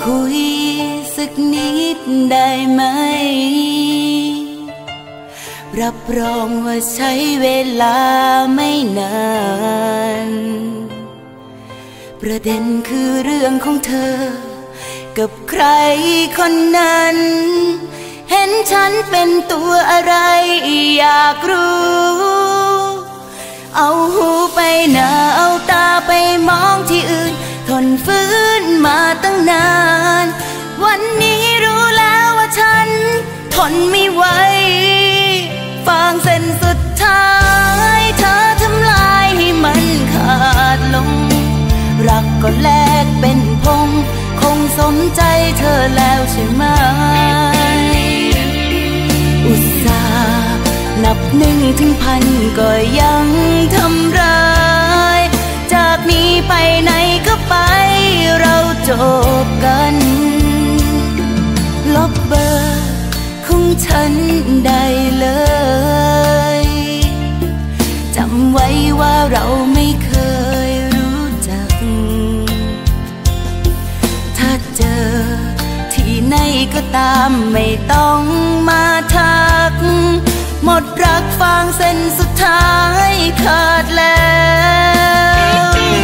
คุยสักนิดได้ไหมรับรองว่าใช้เวลาไม่นานประเด็นคือเรื่องของเธอกับใครคนนั้นเห็นฉันเป็นตัวอะไรอยากรู้เอาหูไปหน้าเอาตาไปมองที่อื่นทนฝืนมาตั้งนานวันนี้รู้แล้วว่าฉันทนไม่ไหวฟางเส้นสุดท้ายเธอทำลายให้มันขาดลงรักก็แลกเป็นพงคงสมใจเธอแล้วใช่ไหมอุตส่าห์นับ1 ถึง 1,000ก็ยังทำร้ายจากนี้ไปไหนก็ไปเราจบกันลบเบอร์ของฉันได้เลยจำไว้ว่าเราไม่เคยรู้จักถ้าเจอที่ไหนก็ตามไม่ต้องมาทักหมดรักฟางเส้นสุดท้ายขาดแล้ว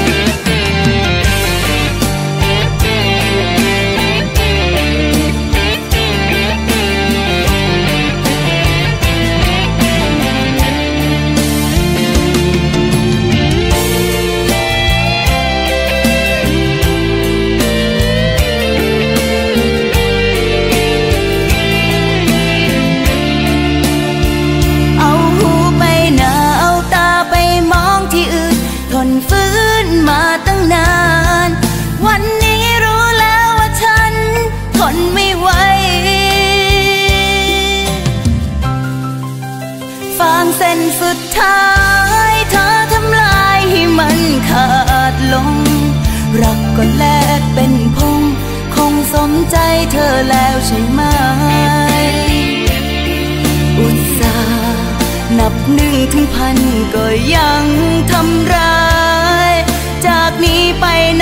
ฟื้นมาตั้งนานวันนี้รู้แล้วว่าฉันทนไม่ไหวฟางเส้นสุดท้ายเธอทำลายให้มันขาดลงรักก็แลกเป็นพงคงสมใจเธอแล้วใช่ไหมอุตส่าห์นับ1 ถึง 1,000ก็ยังทำร้ายจากนี้ไป